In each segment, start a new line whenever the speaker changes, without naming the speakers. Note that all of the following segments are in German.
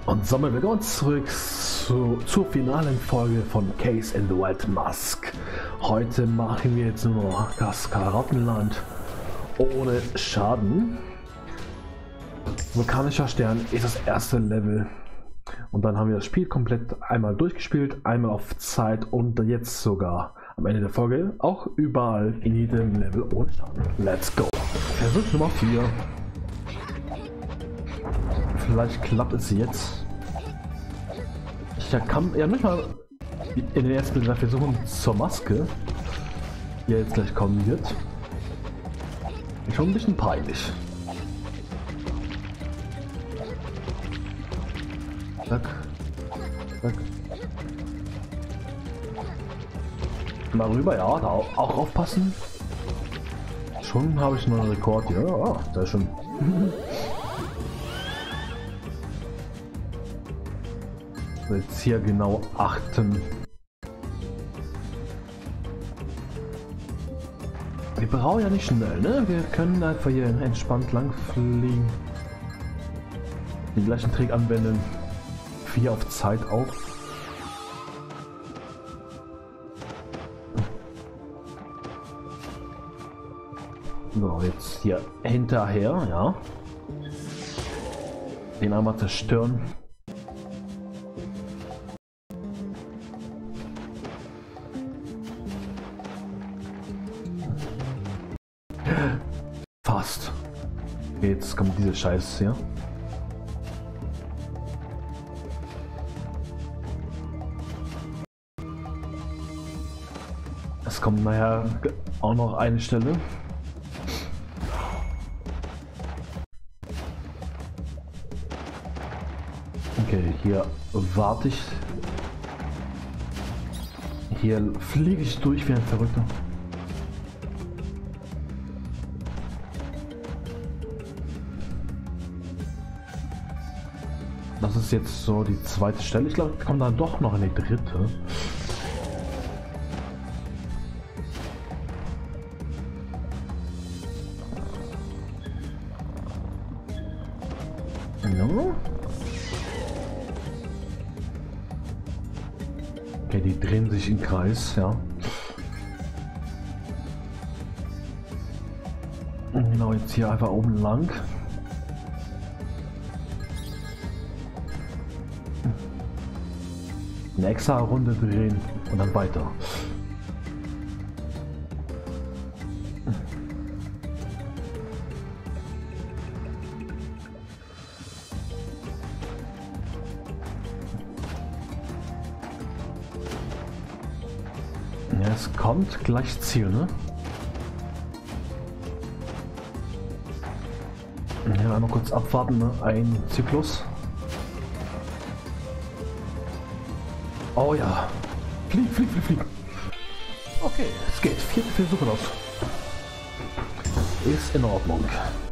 Und somit willkommen zurück zur finalen Folge von Case in the Wild Mask. Heute machen wir jetzt nur noch das Karottenland ohne Schaden. Vulkanischer Stern ist das erste Level. Und dann haben wir das Spiel komplett einmal durchgespielt, einmal auf Zeit und jetzt sogar am Ende der Folge auch überall in jedem Level ohne Schaden. Let's go! Versuch Nummer 4. Vielleicht klappt es jetzt. Ich kann ja nicht mal in den ersten drei Versuchen zur Maske, die ja jetzt gleich kommen wird. Ist schon ein bisschen peinlich. Zack. Zack. Mal rüber, ja, da auch aufpassen. Schon habe ich noch einen Rekord hier. Ja, sehr schön. Jetzt hier genau achten. Wir brauchen ja nicht schnell, ne? Wir können einfach hier entspannt lang fliegen. Den gleichen Trick anwenden. 4 auf Zeit auf. So, jetzt hier hinterher, ja. Den einmal zerstören. Fast. Jetzt kommt diese Scheiße hier. Es kommt nachher auch noch eine Stelle. Okay, hier warte ich. Hier fliege ich durch wie ein Verrückter. Das ist jetzt so die zweite Stelle. Ich glaube, kommt dann doch noch eine dritte. Ja. Okay, die drehen sich im Kreis, ja. Und genau, jetzt hier einfach oben lang. Eine extra Runde drehen und dann weiter. Ja, es kommt gleich Ziel, ne? Ja, einmal kurz abwarten, ne? Ein Zyklus. Oh ja. Flieg, flieg, flieg, flieg. Okay, es geht. 4. Versuche noch. Ist in Ordnung.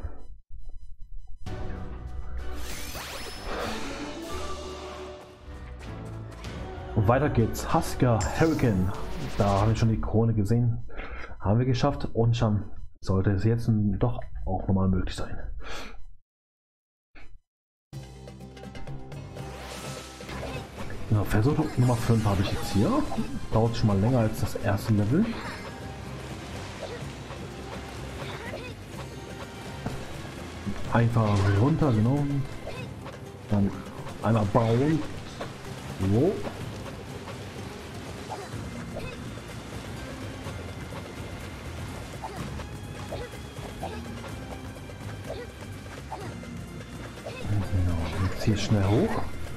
Und weiter geht's. Husker Hurricane. Da haben wir schon die Krone gesehen. Haben wir geschafft. Und schon sollte es jetzt doch auch nochmal möglich sein. Ja, Versuch Nummer 5 habe ich jetzt hier. Dauert schon mal länger als das erste Level. Einfach runter, genau. Dann einmal bauen. So. Genau, jetzt hier schnell hoch.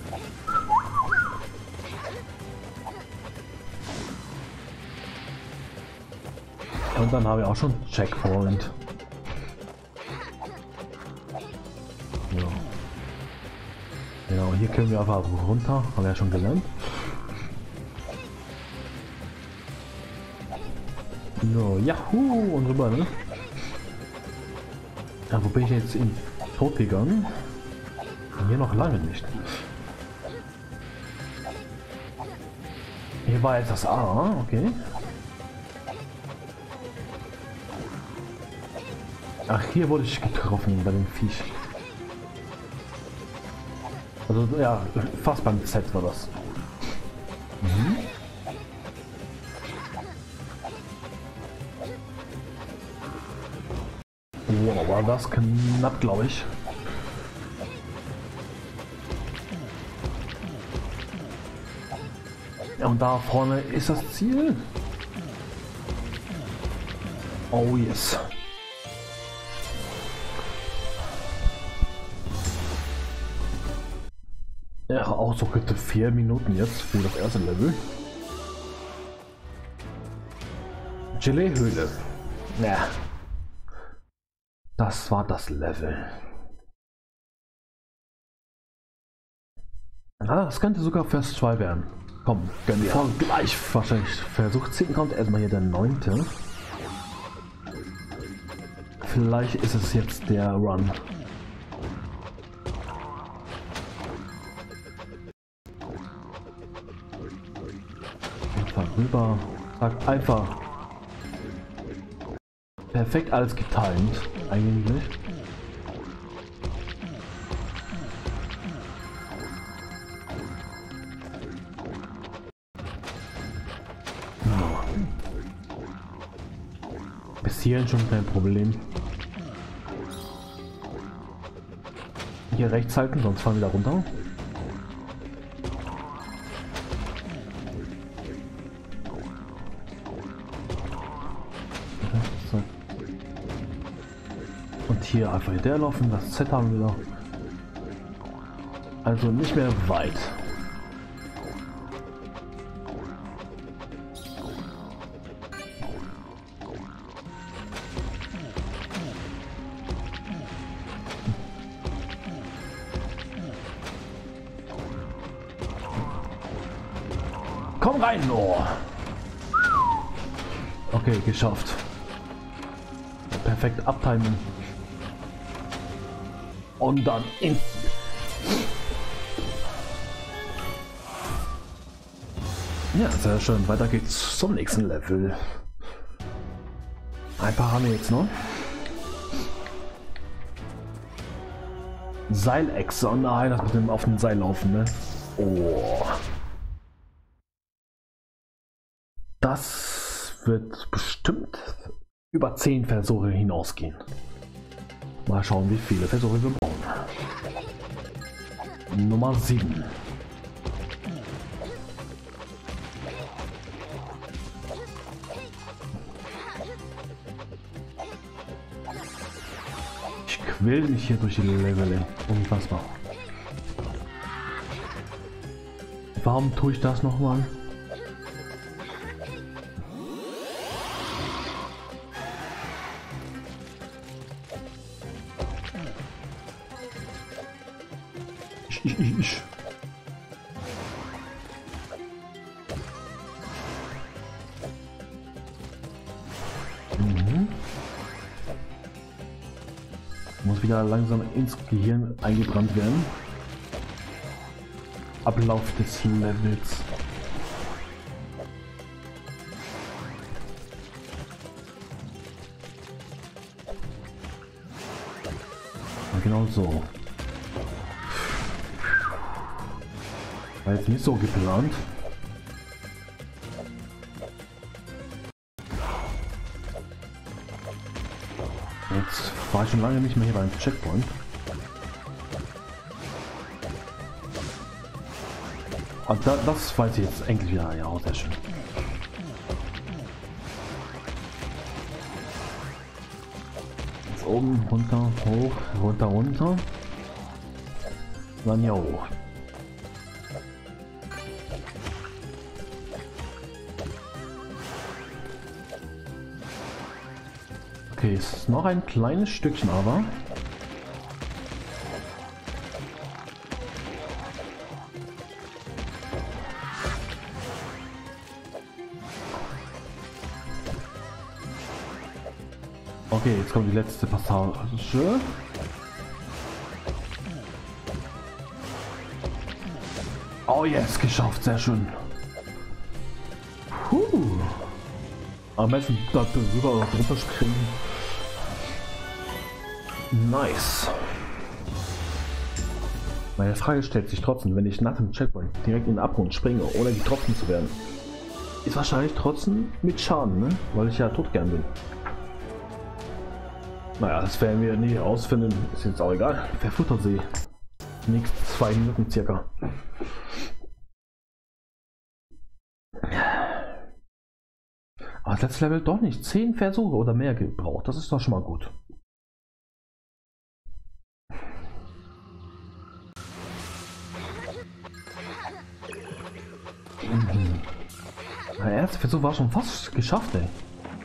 Und dann haben wir auch schon Checkpoint. Ja. Genau, hier können wir einfach runter, haben wir ja schon gelernt. So, Yahoo! Und rüber, ne? Ja, wo bin ich jetzt in Tod gegangen? Hier noch lange nicht. Hier war jetzt das A, okay. Ach, hier wurde ich getroffen bei dem Viech. Also ja, fast beim Z war das. Mhm. Wow, war das knapp, glaube ich. Ja, und da vorne ist das Ziel. Oh yes. Ja, auch so gute 4 Minuten jetzt für das erste Level. Gelee-Höhle. Ja. Das war das Level. Ah, das könnte sogar Vers 2 werden. Komm, gönn dir. Bevor gleich wahrscheinlich Versuch 10 kommt, erstmal hier der 9. Vielleicht ist es jetzt der Run. Einfach rüber. Sag einfach. Perfekt alles getimt. Eigentlich. Bis hierhin schon kein Problem. Hier rechts halten, sonst fahren wir wieder runter. Und hier einfach hinterher laufen, das Z haben wir noch. Also nicht mehr weit. Komm rein, oh. Okay, geschafft. Perfekt abtimen. Und dann in. Ja, sehr schön. Weiter geht's zum nächsten Level. Ein paar haben wir jetzt noch. Seilechse. Oh nein, das mit dem auf dem Seil laufen, ne? Oh. Das wird bestimmt über 10 Versuche hinausgehen. Mal schauen, wie viele Versuche wir brauchen. Nummer 7. Ich quäl mich hier durch die Level. Unfassbar. Warum tue ich das nochmal? Muss wieder langsam ins Gehirn eingebrannt werden. Ablauf des Levels. Ja, genau so. War jetzt nicht so geplant. Jetzt war ich schon lange nicht mehr hier beim Checkpoint. Und das weiß ich jetzt endlich wieder. Ja, sehr schön. Jetzt oben, runter, hoch, runter, runter. Dann hier hoch. Okay, es ist noch ein kleines Stückchen, aber okay, jetzt kommt die letzte Passage. Oh yes, geschafft, sehr schön. Am besten da drüber oder drunter springen. Nice. Meine Frage stellt sich trotzdem, wenn ich nach dem Checkpoint direkt in den Abgrund springe, ohne getroffen zu werden, ist wahrscheinlich trotzdem mit Schaden, ne? Weil ich ja tot gern bin. Naja, das werden wir nie rausfinden, ist jetzt auch egal. Der Futtersee. Nächste 2 Minuten circa. Aber das letzte Level doch nicht 10 Versuche oder mehr gebraucht, das ist doch schon mal gut. Der erste Versuch war schon fast geschafft, ey.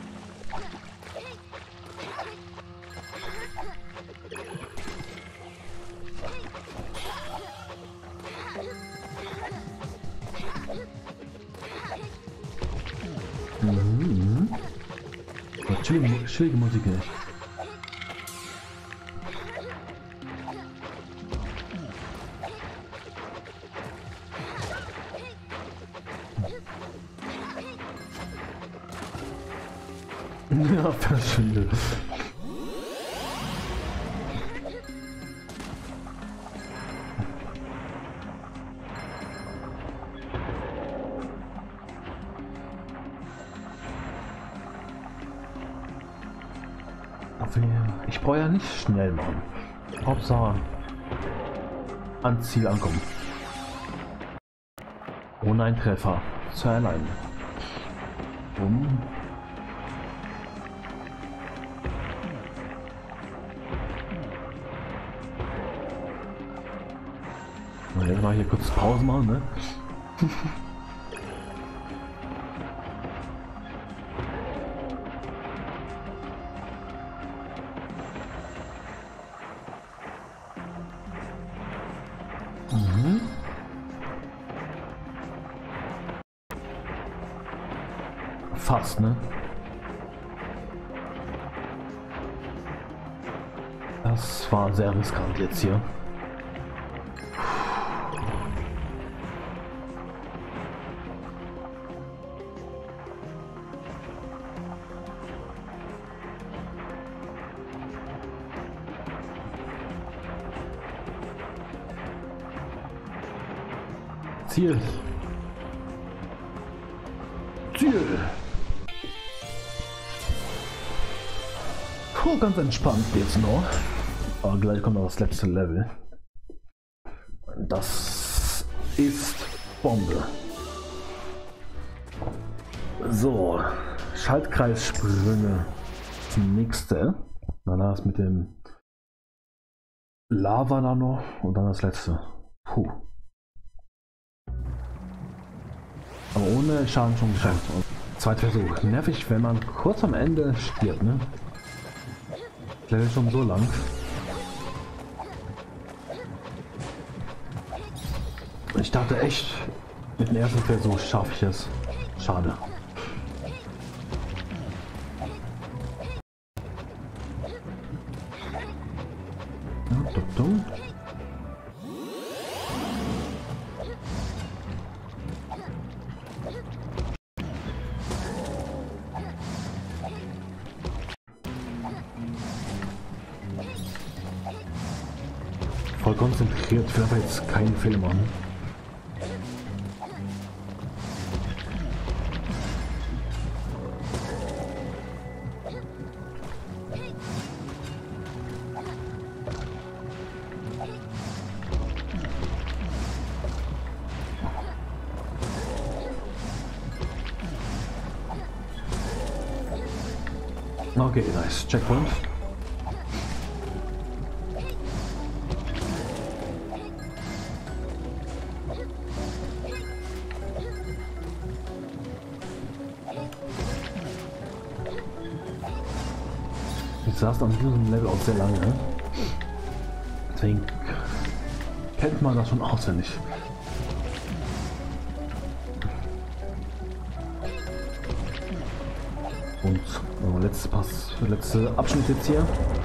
Chillige Musik, ey. Ja, verschwinde. Ich brauche ja nicht schnell machen. Hauptsache ans Ziel ankommen. Ohne einen Treffer zu erleiden. Und jetzt mal hier kurz Pause machen, ne? Fast, ne? Das war sehr riskant jetzt hier. Ziel. Ziel. Puh, ganz entspannt jetzt noch. Aber gleich kommt noch das letzte Level. Das ist Bombe. So, Schaltkreissprünge. Das nächste. Danach ist mit dem Lava da noch und dann das letzte. Puh. Aber ohne Schaden schon geschafft. Und zweiter Versuch. Nervig, wenn man kurz am Ende stirbt, ne? Das Level schon so lang. Ich dachte echt, mit dem ersten Versuch schaffe ich es. Schade. Ja, dumm. Voll konzentriert, ich will aber jetzt keinen Fehler machen. Okay, nice. Checkpoint. Ich saß an diesem Level auch sehr lange. Deswegen kennt man das schon auswendig. Und letzte Abschnitt jetzt hier.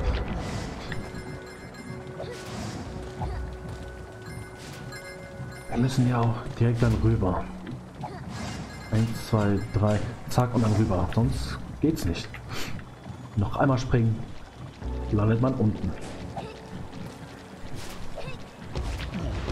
Wir müssen ja auch direkt dann rüber. 1, 2, 3, zack und dann rüber. Sonst geht's nicht. Noch einmal springen, landet man unten.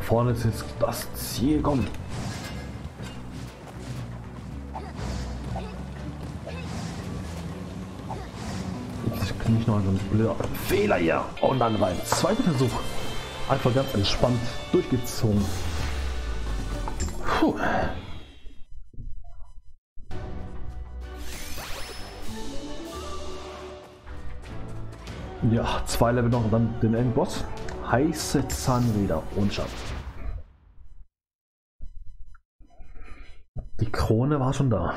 vorne ist jetzt das Ziel. Komm. Jetzt nicht noch so ein blöder Fehler hier. Und dann rein. Zweiter Versuch. Einfach ganz entspannt durchgezogen. Puh. Ja, 2 Level noch und dann den Endboss. Heiße Zahnräder und Schatten. Die Krone war schon da.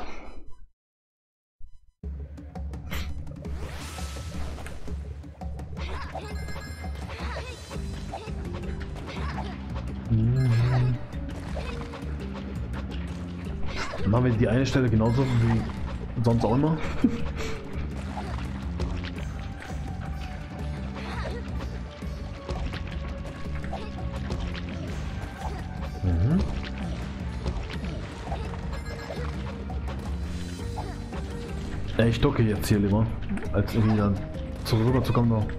Machen wir die eine Stelle genauso wie sonst auch immer. Ich ducke jetzt hier lieber, als irgendwie dann rüber zu kommen. Noch.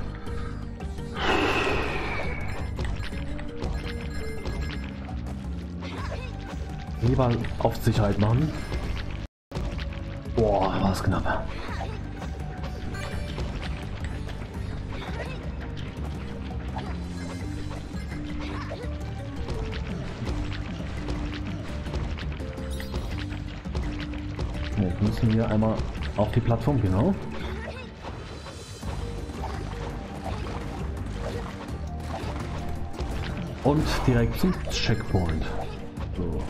Lieber auf Sicherheit machen. Boah, war es knapp. Jetzt müssen wir einmal auf die Plattform, genau. Und direkt zum Checkpoint. So.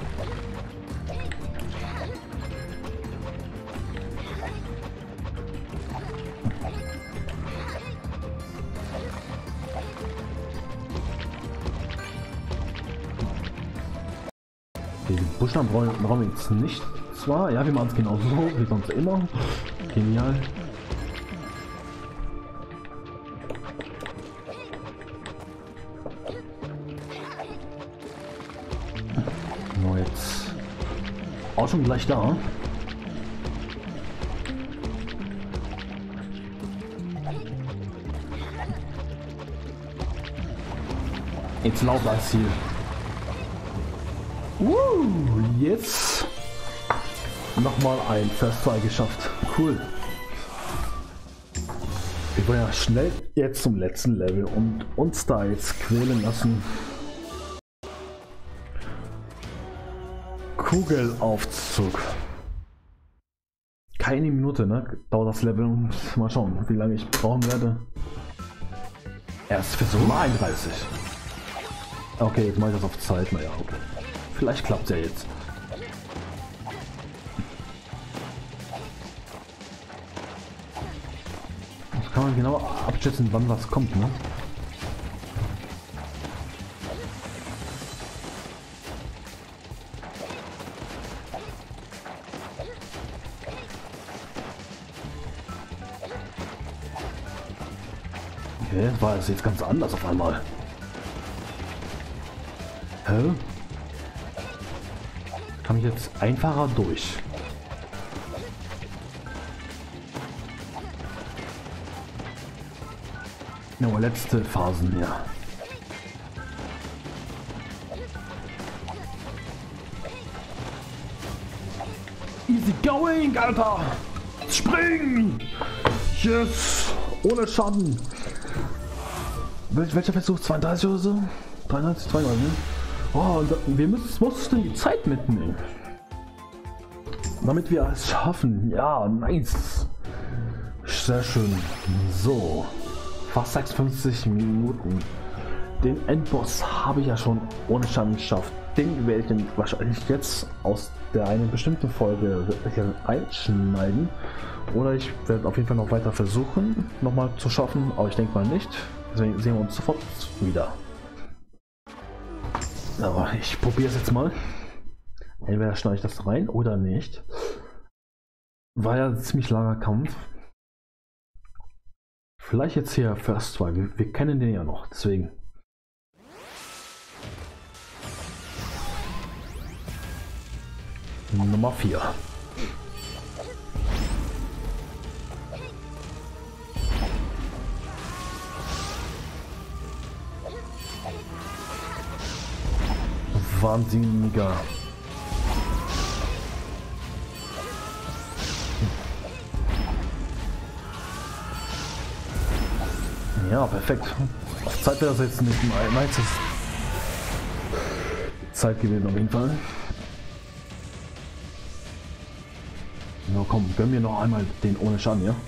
Die Buchstaben brauchen wir jetzt nicht. Zwar, ja, wir machen es genauso wie sonst immer. Genial. So, jetzt auch schon gleich da. Jetzt lauf als Ziel. Jetzt nochmal ein First Try geschafft. Cool. Wir wollen ja schnell jetzt zum letzten Level und uns da jetzt quälen lassen. Kugelaufzug. Keine Minute, ne? Dauert das Level. Mal schauen, wie lange ich brauchen werde. Erst Versuch 31. Okay, jetzt mache ich das auf Zeit. Naja, okay. Vielleicht klappt es ja jetzt. Das kann man genau abschätzen, wann was kommt, ne? Okay, war es jetzt ganz anders auf einmal. Hä? Kann ich jetzt einfacher durch? Ja, letzte Phasen, ja. Easy going, Alter! Spring! Yes! Ohne Schaden! Welcher Versuch? 32 oder so? 93, 32, ne? Oh, und wir mussten die Zeit mitnehmen. Damit wir es schaffen. Ja, nice. Sehr schön. So. Fast 56 Minuten. Den Endboss habe ich ja schon ohne Schaden geschafft. Den werde ich wahrscheinlich jetzt aus der einen bestimmten Folge einschneiden. Oder ich werde auf jeden Fall noch weiter versuchen, nochmal zu schaffen. Aber ich denke mal nicht. Deswegen sehen wir uns sofort wieder. Aber ich probiere es jetzt mal. Entweder schneide ich das rein oder nicht. War ja ein ziemlich langer Kampf. Vielleicht jetzt hier First Try. Wir kennen den ja noch. Deswegen. Nummer 4. wahnsinniger. Ja, perfekt. Auf Zeit wäre das jetzt nicht meistens Zeit gewesen auf jeden Fall. Na komm, gönn mir noch einmal den ohne Schaden, ja?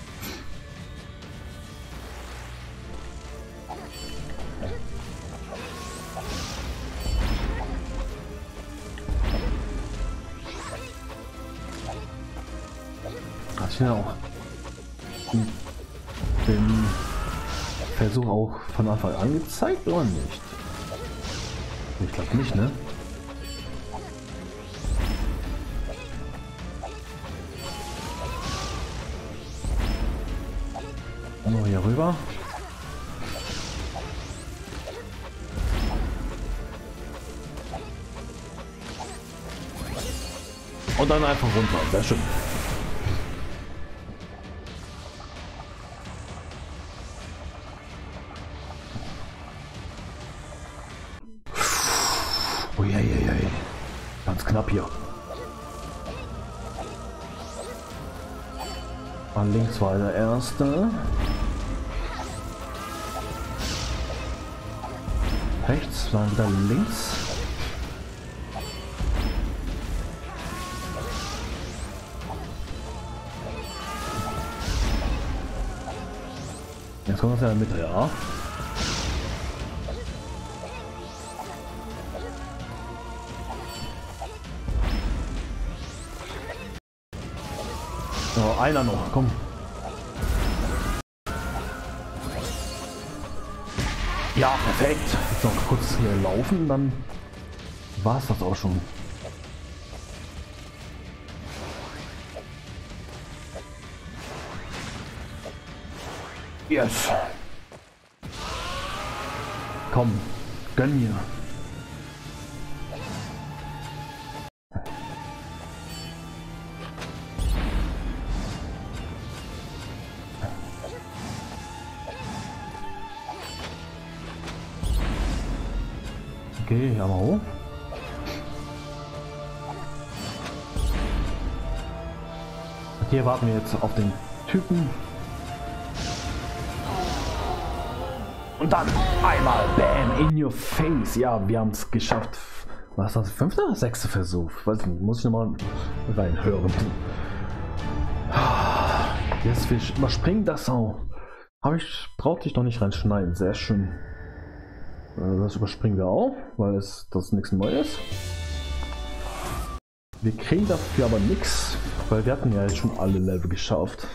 Hat ich ja auch den Versuch auch von Anfang an gezeigt oder nicht? Ich glaube nicht, ne? Noch hier rüber. Und dann einfach runter. Sehr schön. Uiuiui. Ganz knapp hier. An links war der erste. Rechts, dann wieder links. Jetzt kommt das ja in der Mitte, ja. So, einer noch, komm. Ja, perfekt. Jetzt noch kurz hier laufen, dann war es das auch schon. Yes. Komm, gönn mir. Okay, aber hoch. Hier warten wir jetzt auf den Typen. Und dann einmal Bam in your face. Ja, wir haben es geschafft. Was ist das? 5. oder 6. Versuch? Weiß nicht, muss ich nochmal reinhören. Jetzt wir überspringen das auch. Brauchte ich noch nicht reinschneiden. Sehr schön. Das überspringen wir auch, weil das nichts Neues. Wir kriegen dafür aber nichts, weil wir hatten ja jetzt schon alle Level geschafft.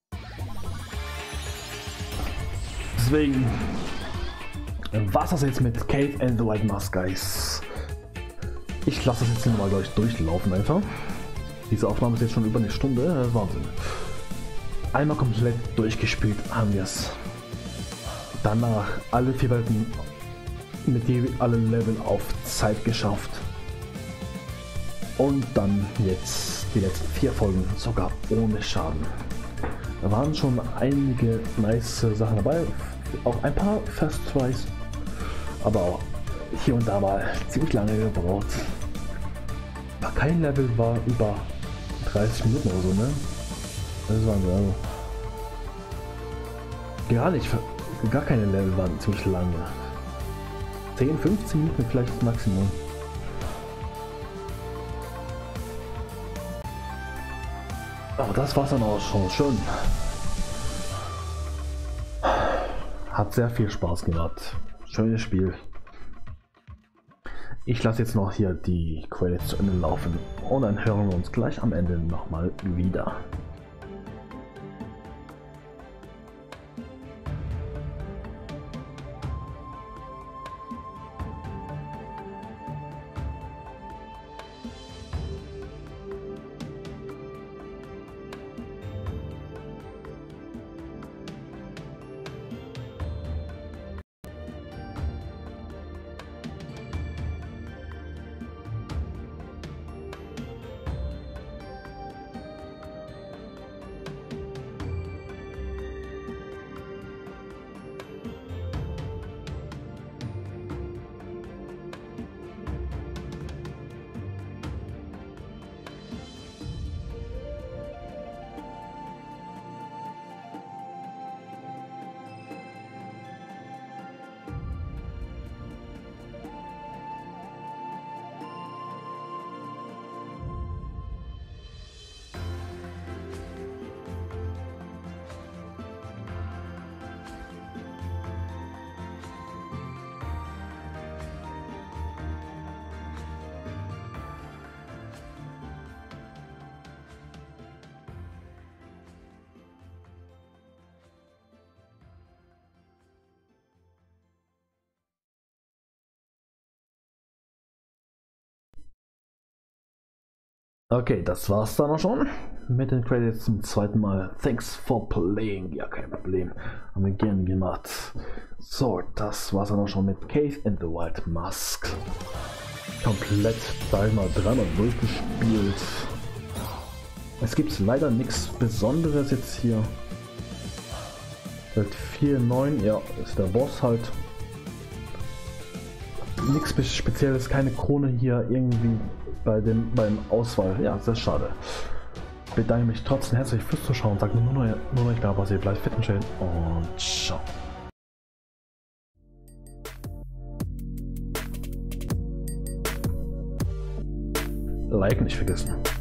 Deswegen war es das jetzt mit Cave and the White Mask, Guys. Ich lasse das jetzt nochmal gleich durchlaufen einfach. Diese Aufnahme ist jetzt schon über eine Stunde, das ist Wahnsinn. Einmal komplett durchgespielt haben wir es. Danach alle 4 Welten mit alle Level auf Zeit geschafft. Und dann jetzt die letzten 4 Folgen sogar ohne Schaden. Da waren schon einige nice Sachen dabei, auch ein paar First Tries, aber auch hier und da mal ziemlich lange gebraucht. Aber kein Level war über 30 Minuten oder so, ne? Das waren so. Gar keine Level waren ziemlich lange. 10, 15 Minuten vielleicht Maximum. Aber das war's dann auch schon schön. Hat sehr viel Spaß gemacht. Schönes Spiel. Ich lasse jetzt noch hier die Credits zu Ende laufen und dann hören wir uns gleich am Ende nochmal wieder. Okay, das war's dann auch schon. Mit den Credits zum zweiten Mal. Thanks for playing. Ja, kein Problem. Haben wir gerne gemacht. So, das war's dann auch schon mit Cave in the Wild Mask. Komplett einmal dreimal durchgespielt. Es gibt leider nichts Besonderes jetzt hier. Halt 4-9, ja, ist der Boss halt. Nichts Spezielles, keine Krone hier irgendwie beim Auswahl. Ja, sehr schade. Ich bedanke mich trotzdem herzlich fürs Zuschauen. Sag mir nur noch, ich glaube, was ihr bleibt fit und schön und ciao. Like nicht vergessen.